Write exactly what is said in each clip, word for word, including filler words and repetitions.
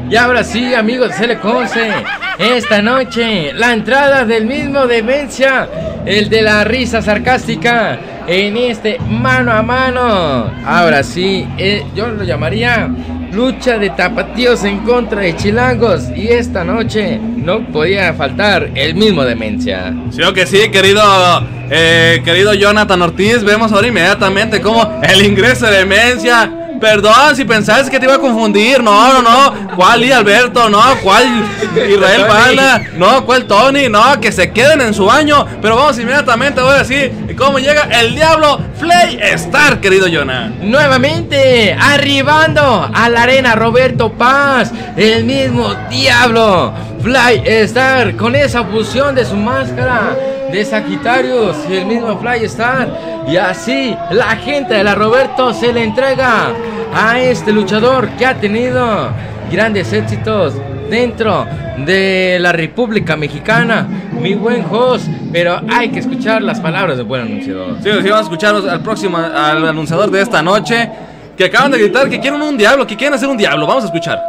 Y ahora sí, amigos, se le conoce esta noche la entrada del mismo Demencia, el de la risa sarcástica, en este mano a mano. Ahora sí, eh, yo lo llamaría lucha de tapatíos en contra de chilangos. Y esta noche no podía faltar el mismo Demencia. Sí o que sí, querido eh, querido Jonathan Ortiz. Vemos ahora inmediatamente como el ingreso de Demencia. Perdón si pensabas que te iba a confundir. No, no, no. ¿Cuál Lee Alberto? No, ¿cuál Israel Bala? No, ¿cuál Tony? No, que se queden en su baño. Pero vamos inmediatamente a ver así cómo llega el diablo Flay Star, querido Jonah. Nuevamente arribando a la arena Roberto Paz, el mismo diablo Flay Star, con esa fusión de su máscara de Sagitarius y el mismo Flay Star. Y así la gente de la Roberto se le entrega a este luchador que ha tenido grandes éxitos dentro de la República Mexicana, mi buen host. Pero hay que escuchar las palabras del buen anunciador. Sí, sí, vamos a escuchar al próximo, al anunciador de esta noche, que acaban de gritar que quieren un diablo, que quieren hacer un diablo. Vamos a escuchar.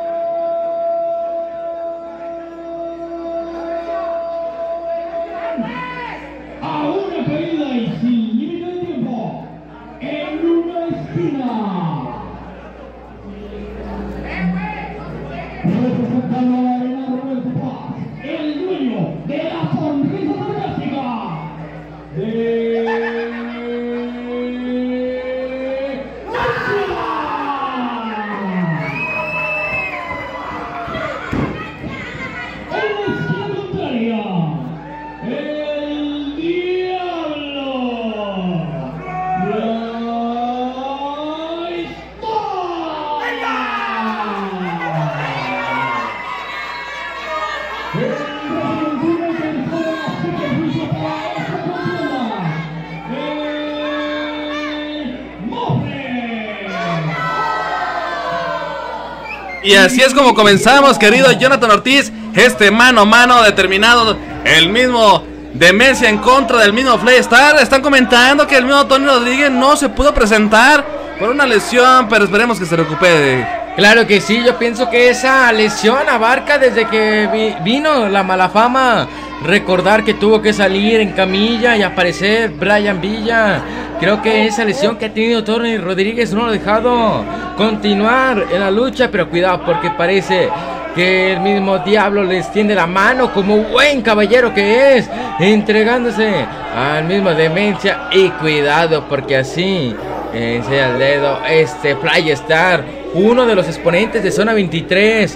Y así es como comenzamos, querido Jonathan Ortiz, este mano a mano determinado. El mismo Demencia en contra del mismo Flay Star. Están comentando que el mismo Tony Rodríguez no se pudo presentar por una lesión, pero esperemos que se recupere. Claro que sí, yo pienso que esa lesión abarca desde que vi vino la mala fama. Recordar que tuvo que salir en camilla y aparecer Brian Villa. Creo que esa lesión que ha tenido Tony Rodríguez no lo ha dejado continuar en la lucha. Pero cuidado, porque parece que el mismo diablo le extiende la mano como buen caballero que es, entregándose al mismo Demencia. Y cuidado, porque así enseña el dedo este Flay Star, uno de los exponentes de Zona veintitrés,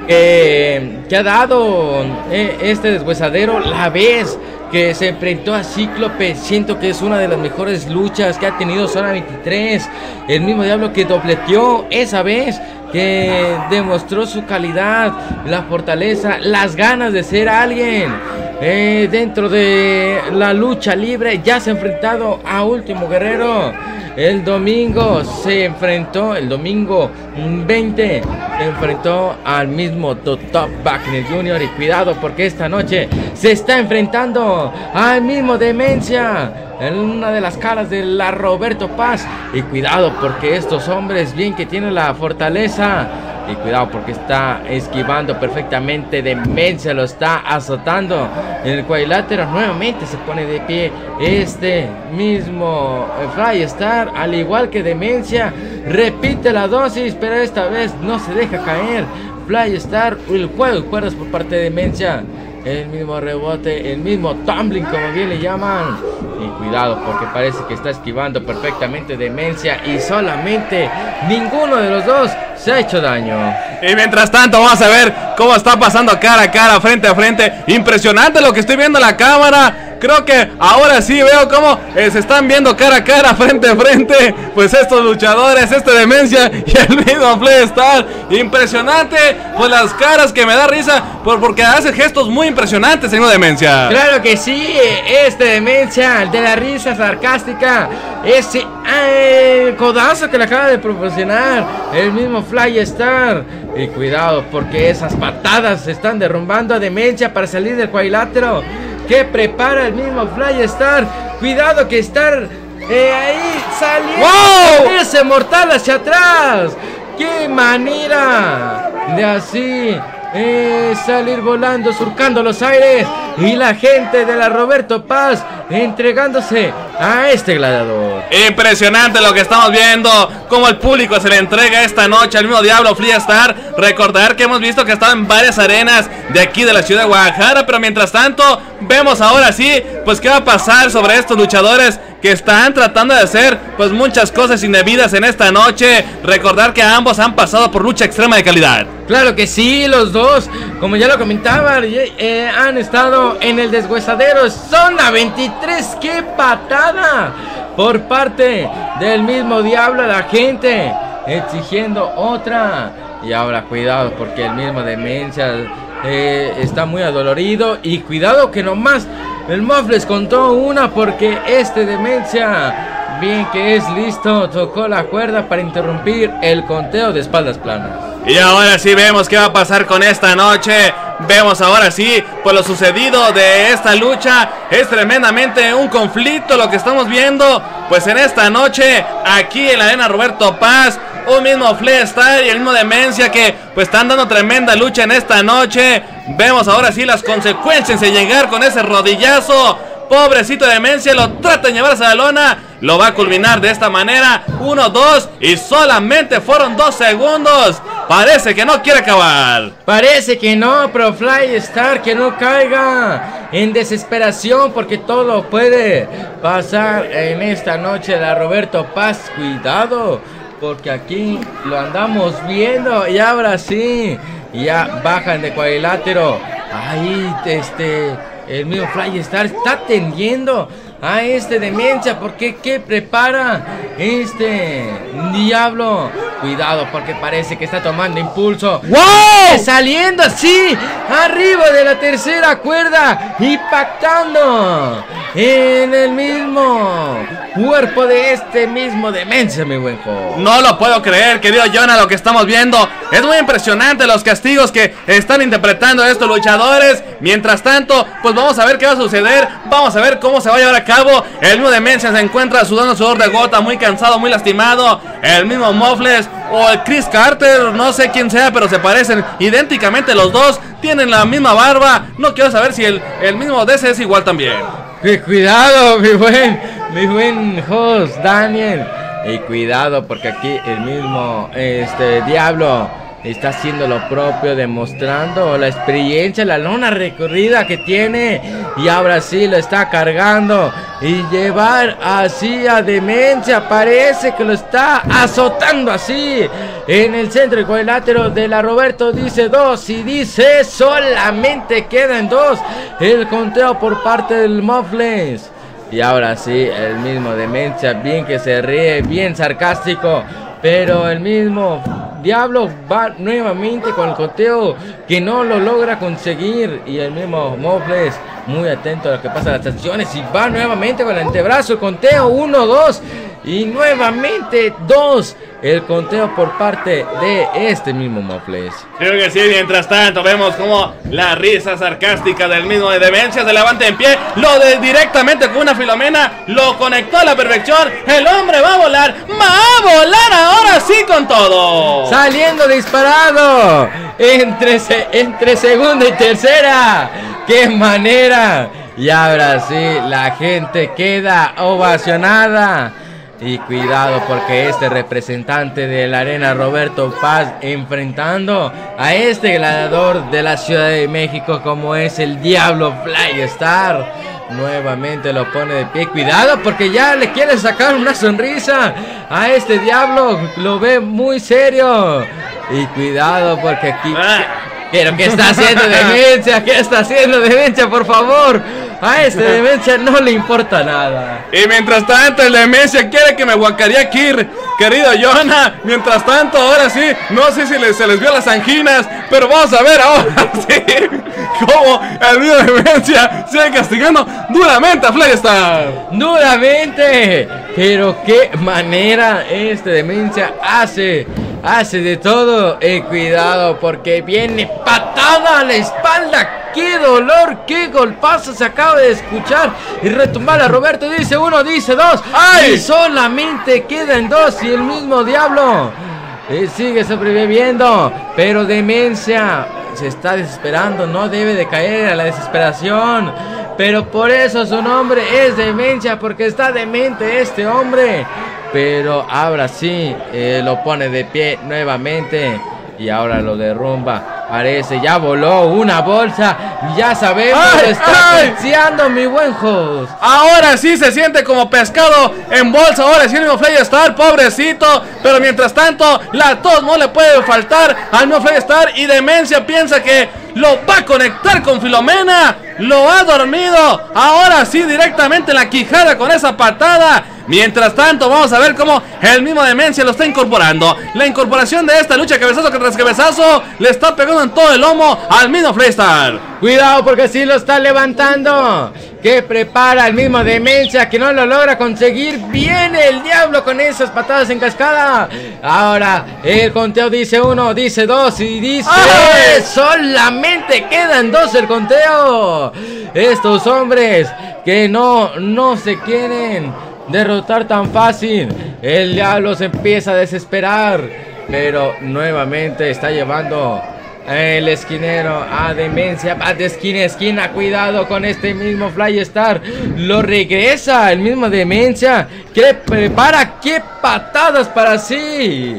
eh, que ha dado eh, este deshuesadero la vez que se enfrentó a Cíclope. Siento que es una de las mejores luchas que ha tenido Zona veintitrés. El mismo diablo que dobleteó esa vez, que demostró su calidad, la fortaleza, las ganas de ser alguien eh, dentro de la lucha libre. Ya se ha enfrentado a Último Guerrero. El domingo se enfrentó, el domingo veinte, se enfrentó al mismo Top Wagner junior Y cuidado, porque esta noche se está enfrentando al mismo Demencia en una de las caras de la Roberto Paz. Y cuidado, porque estos hombres bien que tienen la fortaleza. Y cuidado, porque está esquivando perfectamente. Demencia lo está azotando en el cuadrilátero. Nuevamente se pone de pie este mismo Flay Star, al igual que Demencia. Repite la dosis, pero esta vez no se deja caer Flay Star. El juego de cuerdas por parte de Demencia. El mismo rebote, el mismo tumbling, como bien le llaman. Y cuidado, porque parece que está esquivando perfectamente Demencia. Y solamente ninguno de los dos se ha hecho daño. Y mientras tanto vamos a ver cómo está pasando cara a cara, frente a frente. Impresionante lo que estoy viendo en la cámara. Creo que ahora sí veo cómo eh, se están viendo cara a cara, frente a frente, pues estos luchadores, este Demencia y el mismo Flay Star. Impresionante, pues las caras, que me da risa por, porque hace gestos muy impresionantes, señor Demencia. Claro que sí, este Demencia, el de la risa sarcástica, ese eh, codazo que le acaba de proporcionar el mismo Flay Star. Y cuidado, porque esas patadas se están derrumbando a Demencia para salir del cuadrilátero que prepara el mismo Flay Star. Cuidado, que estar eh, ahí saliendo. ¡Wow! Ese mortal hacia atrás. ¡Qué manera de así eh, salir volando, surcando los aires, y la gente de la Roberto Paz entregándose a este gladiador. Impresionante lo que estamos viendo, como el público se le entrega esta noche al mismo Diablo Freestar. Recordar que hemos visto que ha estado en varias arenas de aquí de la ciudad de Guadalajara, pero mientras tanto vemos ahora sí, pues qué va a pasar sobre estos luchadores que están tratando de hacer pues muchas cosas indebidas en esta noche. Recordar que ambos han pasado por lucha extrema de calidad. Claro que sí, los dos, como ya lo comentaba, eh, han estado en el deshuesadero. Zona veintitrés, qué patada por parte del mismo Diablo, la gente exigiendo otra. Y ahora cuidado, porque el mismo Demencia eh, está muy adolorido. Y cuidado que nomás el Mofles contó una, porque este Demencia, bien que es listo, tocó la cuerda para interrumpir el conteo de espaldas planas. Y ahora sí vemos qué va a pasar con esta noche. Vemos ahora sí, pues lo sucedido de esta lucha es tremendamente un conflicto lo que estamos viendo, pues en esta noche aquí en la arena Roberto Paz. Un mismo Freestar y el mismo Demencia que pues están dando tremenda lucha en esta noche. Vemos ahora sí las consecuencias de llegar con ese rodillazo. Pobrecito Demencia, lo trata de llevarse a la lona. Lo va a culminar de esta manera. Uno, dos, y solamente fueron dos segundos. Parece que no quiere acabar. Parece que no, pero Freestar que no caiga en desesperación, porque todo puede pasar en esta noche de la Roberto Paz. Cuidado, porque aquí lo andamos viendo. Y ahora sí, ya bajan de cuadrilátero. Ahí este el mismo Freestar está atendiendo a este Demencia, porque ¿qué prepara este Diablo? Cuidado, porque parece que está tomando impulso. ¡Wow! Saliendo así, arriba de la tercera cuerda, impactando en el mismo cuerpo de este mismo Demencia, mi buen joven. No lo puedo creer, querido Jonah, lo que estamos viendo. Es muy impresionante los castigos que están interpretando estos luchadores. Mientras tanto, pues vamos a ver qué va a suceder. Vamos a ver cómo se va a llevar a cabo. El mismo Demencia se encuentra sudando sudor de gota, muy cansado, muy lastimado. El mismo Mofles o el Chris Carter, no sé quién sea, pero se parecen idénticamente los dos. Tienen la misma barba. No quiero saber si el, el mismo D C es igual también. Cuidado, mi buen, mi buen host, Daniel. Y cuidado, porque aquí el mismo este Diablo está haciendo lo propio, demostrando la experiencia, la lona recorrida que tiene. Y ahora sí lo está cargando. Y llevar así a Demencia, parece que lo está azotando así en el centro del cuadrilátero de la Roberto. Dice dos y dice solamente quedan dos. El conteo por parte del Mofles. Y ahora sí, el mismo Demencia, bien que se ríe, bien sarcástico. Pero el mismo Diablo va nuevamente con el conteo, que no lo logra conseguir. Y el mismo Mofles muy atento a lo que pasa en las acciones, y va nuevamente con el antebrazo. El conteo uno, dos y nuevamente dos. El conteo por parte de este mismo Mofles. Creo que sí. Mientras tanto vemos como la risa sarcástica del mismo de Demencia se levanta en pie, lo de directamente con una Filomena, lo conectó a la perfección. El hombre va a volar, va a volar ahora sí con todo. Saliendo disparado entre, se, entre segunda y tercera. ¡Qué manera! Y ahora sí, la gente queda ovacionada. Y cuidado, porque este representante de la arena Roberto Paz enfrentando a este gladiador de la Ciudad de México, como es el Diablo Freestar, nuevamente lo pone de pie. Cuidado, porque ya le quiere sacar una sonrisa a este Diablo, lo ve muy serio. Y cuidado, porque aquí... Pero ¿qué está haciendo Demencia? ¿Qué está haciendo Demencia? Por favor, a este Demencia no le importa nada. Y mientras tanto el Demencia quiere que me guacaría aquí, querido Jonah. Mientras tanto, ahora sí, no sé si les, se les vio las anginas, pero vamos a ver ahora sí cómo el mío Demencia sigue castigando duramente a Freestar. Duramente. Pero qué manera este Demencia hace... Hace de todo. Y cuidado, porque viene patada a la espalda. ¡Qué dolor! ¡Qué golpazo se acaba de escuchar! Y retumbar a Roberto. Dice uno, dice dos. ¡Ay! Y solamente quedan dos. Y el mismo Diablo Y sigue sobreviviendo. Pero Demencia se está desesperando. No debe de caer a la desesperación. Pero por eso su nombre es Demencia. Porque está demente este hombre. Pero ahora sí, eh, lo pone de pie nuevamente. Y ahora lo derrumba. Parece, ya voló una bolsa. Ya sabemos, ¡Ay, está ay! penseando mi buen host. Ahora sí se siente como pescado en bolsa. Ahora sí el mismo Flystar, pobrecito. Pero mientras tanto, la tos no le puede faltar al mismo Flystar. Y Demencia piensa que lo va a conectar con Filomena. Lo ha dormido. Ahora sí, directamente en la quijada con esa patada. Mientras tanto, vamos a ver cómo el mismo Demencia lo está incorporando. La incorporación de esta lucha cabezazo que tras cabezazo le está pegando en todo el lomo al mismo Flystar. Cuidado porque sí lo está levantando. Que prepara el mismo Demencia, que no lo logra conseguir. Viene el diablo con esas patadas en cascada. Ahora el conteo dice uno, dice dos y dice ¡ay! Solamente quedan dos el conteo. Estos hombres que no, no se quieren derrotar tan fácil. El diablo se empieza a desesperar. Pero nuevamente está llevando el esquinero a Demencia. Va de esquina a esquina. Cuidado con este mismo Flystar. Lo regresa el mismo Demencia. Que prepara. ¡Qué patadas para sí!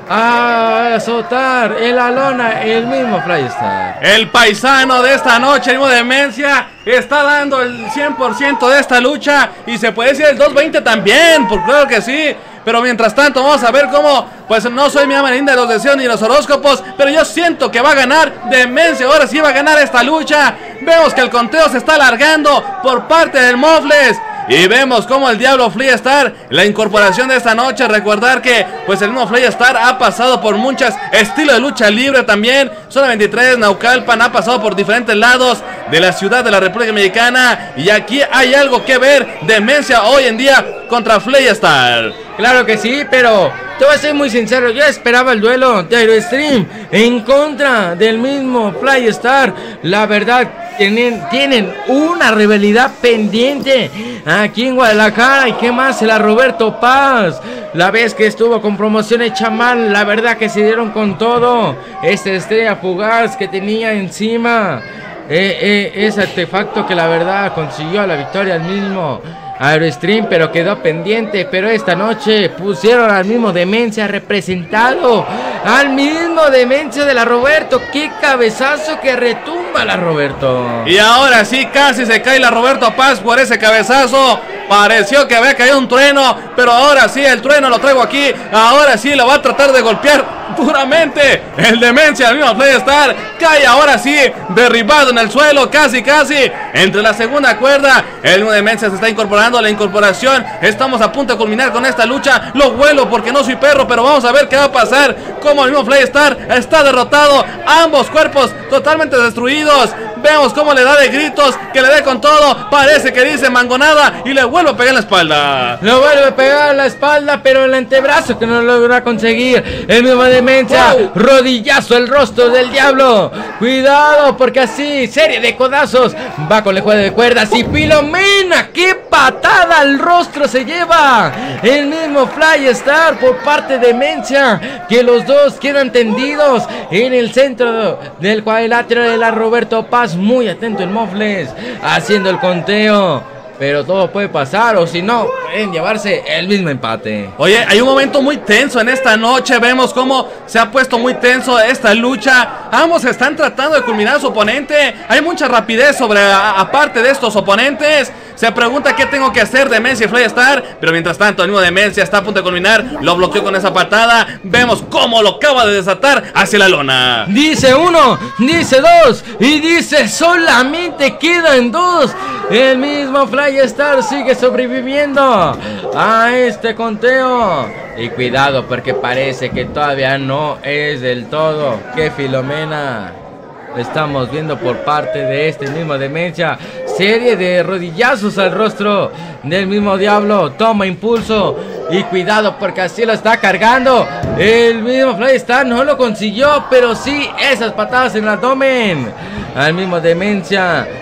A azotar en la lona el mismo Flystar. El paisano de esta noche, el mismo Demencia, está dando el cien por ciento de esta lucha. Y se puede decir el dos veinte también, por claro que sí. Pero mientras tanto vamos a ver cómo, pues no soy mi ama linda de los deseos ni los horóscopos, pero yo siento que va a ganar Demencia. Ahora sí va a ganar esta lucha. Vemos que el conteo se está alargando por parte del Mofles. Y vemos como el Diablo Flystar, la incorporación de esta noche. Recordar que pues el mismo Flystar ha pasado por muchos estilos de lucha libre también. Zona veintitrés, Naucalpan, ha pasado por diferentes lados de la ciudad de la República Mexicana. Y aquí hay algo que ver. Demencia hoy en día contra Flystar. Claro que sí, pero te voy a ser muy sincero. Yo esperaba el duelo de Aerostream en contra del mismo Flystar. La verdad, tienen, tienen una rivalidad pendiente aquí en Guadalajara. Y qué más, la Roberto Paz. La vez que estuvo con promociones Chamán, la verdad que se dieron con todo. Esta estrella fugaz que tenía encima. Eh, eh, ese artefacto que la verdad consiguió la victoria al mismo Aerostream, pero quedó pendiente. Pero esta noche pusieron al mismo Demencia representado, al mismo Demencia de la Roberto. Qué cabezazo que retumba la Roberto. Y ahora sí casi se cae la Roberto Paz por ese cabezazo. Pareció que había caído un trueno, pero ahora sí el trueno lo traigo aquí. Ahora sí lo va a tratar de golpear duramente. El Demencia, el mismo Flystar, cae ahora sí derribado en el suelo, casi casi entre la segunda cuerda. El mismo Demencia se está incorporando a la incorporación. Estamos a punto de culminar con esta lucha. Lo huelo porque no soy perro, pero vamos a ver qué va a pasar. Como el mismo Flystar está derrotado, ambos cuerpos totalmente destruidos. Vemos cómo le da de gritos, que le dé con todo. Parece que dice mangonada y le vuelve a pegar en la espalda. Lo vuelve a pegar en la espalda, pero el antebrazo que no logra conseguir. El mismo Demencia, wow. Rodillazo el rostro del diablo. Cuidado porque así, serie de codazos. Va con el juego de cuerdas y Filomena. ¡Qué patada al rostro se lleva! El mismo Flystar por parte de Demencia. Que los dos quedan tendidos en el centro del cuadrilátero de la Roberto Paz. Muy atento el Mofles haciendo el conteo. Pero todo puede pasar, o si no, pueden llevarse el mismo empate. Oye, hay un momento muy tenso en esta noche. Vemos cómo se ha puesto muy tenso esta lucha. Ambos están tratando de culminar a su oponente. Hay mucha rapidez sobre a, aparte de estos oponentes. Se pregunta qué tengo que hacer Demencia y Flystar. Pero mientras tanto, el mismo Demencia está a punto de culminar. Lo bloqueó con esa patada. Vemos cómo lo acaba de desatar hacia la lona. Dice uno, dice dos y dice solamente quedan dos. El mismo Flystar sigue sobreviviendo a este conteo. Y cuidado porque parece que todavía no es del todo que Filomena. Estamos viendo por parte de este mismo Demencia. Serie de rodillazos al rostro del mismo diablo. Toma impulso. Y cuidado porque así lo está cargando. El mismo Flystar no lo consiguió, pero sí esas patadas en el abdomen al mismo Demencia.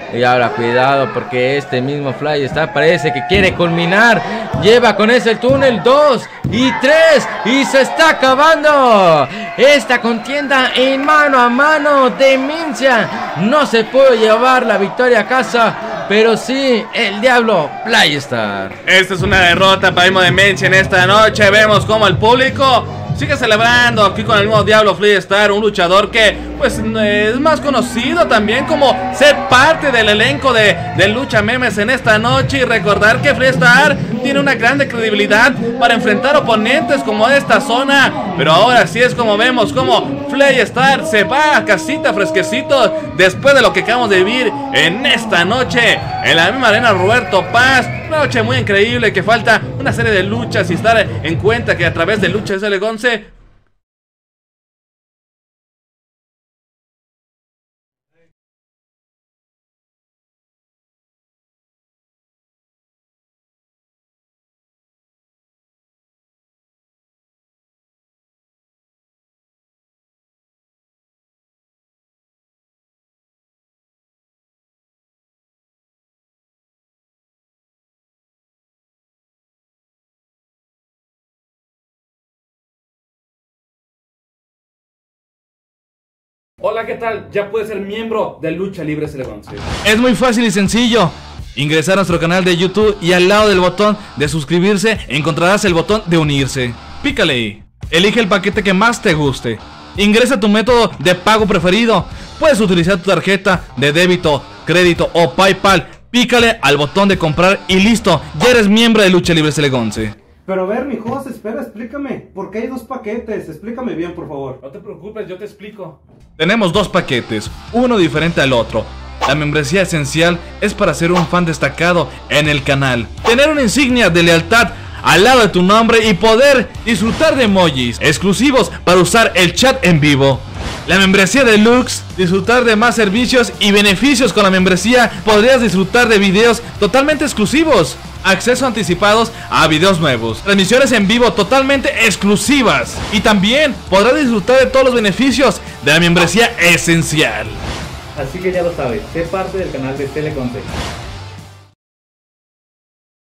Y ahora cuidado porque este mismo Flystar parece que quiere culminar. Lleva con ese el túnel dos y tres y se está acabando esta contienda en mano a mano. Demencia no se puede llevar la victoria a casa, pero sí el diablo Flystar. Esta es una derrota para Imo Demencia en esta noche. Vemos como el público sigue celebrando aquí con el mismo diablo Flystar, un luchador que pues es más conocido también como ser parte del elenco de, de Lucha Memes en esta noche. Y recordar que Flystar tiene una grande credibilidad para enfrentar oponentes como de esta zona. Pero ahora sí es como vemos como Flystar se va a casita fresquecito después de lo que acabamos de vivir en esta noche en la misma arena Roberto Paz. Una noche muy increíble que falta una serie de luchas y estar en cuenta que a través de Lucha S L once Hola, ¿qué tal? Ya puedes ser miembro de Lucha Libre S L once. es muy fácil y sencillo. Ingresar a nuestro canal de YouTube y al lado del botón de suscribirse encontrarás el botón de unirse. Pícale ahí. Elige el paquete que más te guste. Ingresa tu método de pago preferido. Puedes utilizar tu tarjeta de débito, crédito o PayPal. Pícale al botón de comprar y listo. Ya eres miembro de Lucha Libre S L once. Pero a ver, mi Jos, espera, explícame. ¿Por qué hay dos paquetes? Explícame bien, por favor. No te preocupes, yo te explico. Tenemos dos paquetes, uno diferente al otro. La membresía esencial es para ser un fan destacado en el canal, tener una insignia de lealtad al lado de tu nombre y poder disfrutar de emojis exclusivos para usar el chat en vivo. La membresía deluxe, disfrutar de más servicios y beneficios. Con la membresía podrías disfrutar de videos totalmente exclusivos, acceso anticipados a videos nuevos, transmisiones en vivo totalmente exclusivas y también podrás disfrutar de todos los beneficios de la membresía esencial. Así que ya lo sabes, sé parte del canal de S L once.